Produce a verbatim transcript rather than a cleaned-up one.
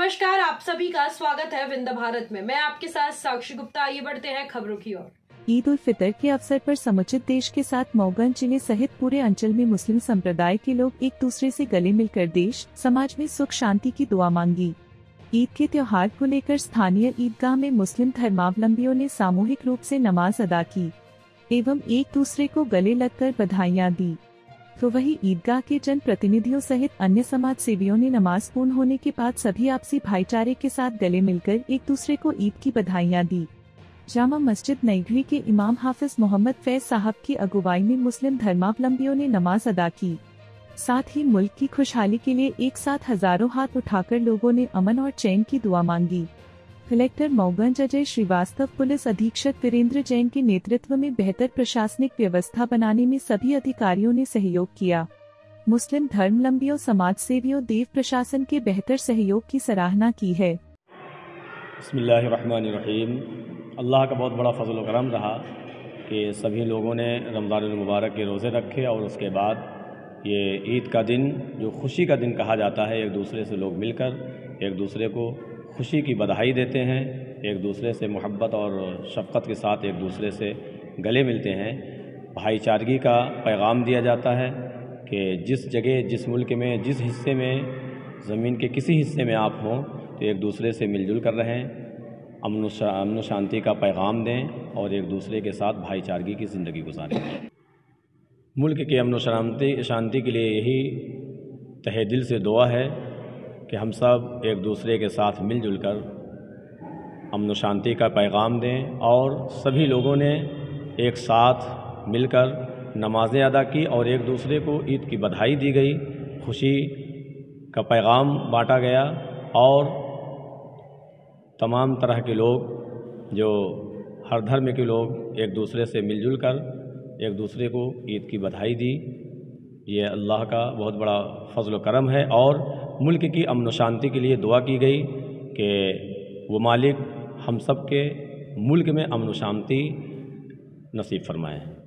नमस्कार, आप सभी का स्वागत है विंध्य भारत में। मैं आपके साथ साक्षी गुप्ता। आइए बढ़ते हैं खबरों की ओर। ईद उल फितर के अवसर पर समुचित देश के साथ मऊगंज जिले सहित पूरे अंचल में मुस्लिम संप्रदाय के लोग एक दूसरे से गले मिलकर देश समाज में सुख शांति की दुआ मांगी। ईद के त्योहार को लेकर स्थानीय ईदगाह में मुस्लिम धर्मावलंबियों ने सामूहिक रूप से नमाज अदा की एवं एक दूसरे को गले लगकर बधाइयाँ दी। तो वही ईदगाह के जन प्रतिनिधियों सहित अन्य समाज सेवियों ने नमाज पूर्ण होने के बाद सभी आपसी भाईचारे के साथ गले मिलकर एक दूसरे को ईद की बधाइयाँ दी। जामा मस्जिद नईगढ़ी के इमाम हाफिज मोहम्मद फैज साहब की अगुवाई में मुस्लिम धर्मावलंबियों ने नमाज अदा की। साथ ही मुल्क की खुशहाली के लिए एक साथ हजारों हाथ उठाकर लोगों ने अमन और चैन की दुआ मांगी। कलेक्टर मऊगंज अजय श्रीवास्तव, पुलिस अधीक्षक वीरेंद्र जैन के नेतृत्व में बेहतर प्रशासनिक व्यवस्था बनाने में सभी अधिकारियों ने सहयोग किया। मुस्लिम धर्मावलंबियों, समाज सेवियों, देव प्रशासन के बेहतर सहयोग की सराहना की है। बिस्मिल्लाहिर्रहमानिर्रहीम। अल्लाह का बहुत बड़ा फजल व करम रहा कि सभी लोगों ने रमज़ानुल मुबारक के रोज़े रखे और उसके बाद ये ईद का दिन जो खुशी का दिन कहा जाता है, एक दूसरे से लोग मिलकर एक दूसरे को खुशी की बधाई देते हैं, एक दूसरे से मोहब्बत और शफ़क़त के साथ एक दूसरे से गले मिलते हैं। भाईचारगी का पैगाम दिया जाता है कि जिस जगह, जिस मुल्क में, जिस हिस्से में, ज़मीन के किसी हिस्से में आप हों तो एक दूसरे से मिलजुल कर रहें, अमन अमन शांति का पैगाम दें और एक दूसरे के साथ भाईचारगी की ज़िंदगी गुजारें। मुल्क के अमन शांति शांति के लिए यही तहे दिल से दुआ है कि हम सब एक दूसरे के साथ मिलजुल कर अमन शांति का पैगाम दें। और सभी लोगों ने एक साथ मिलकर नमाज़ें अदा की और एक दूसरे को ईद की बधाई दी गई, खुशी का पैगाम बांटा गया और तमाम तरह के लोग, जो हर धर्म के लोग, एक दूसरे से मिलजुल कर एक दूसरे को ईद की बधाई दी। ये अल्लाह का बहुत बड़ा फजल व करम है और मुल्क की अमन व शांति के लिए दुआ की गई कि वो मालिक हम सब के मुल्क में अमन व शांति नसीब फरमाएँ।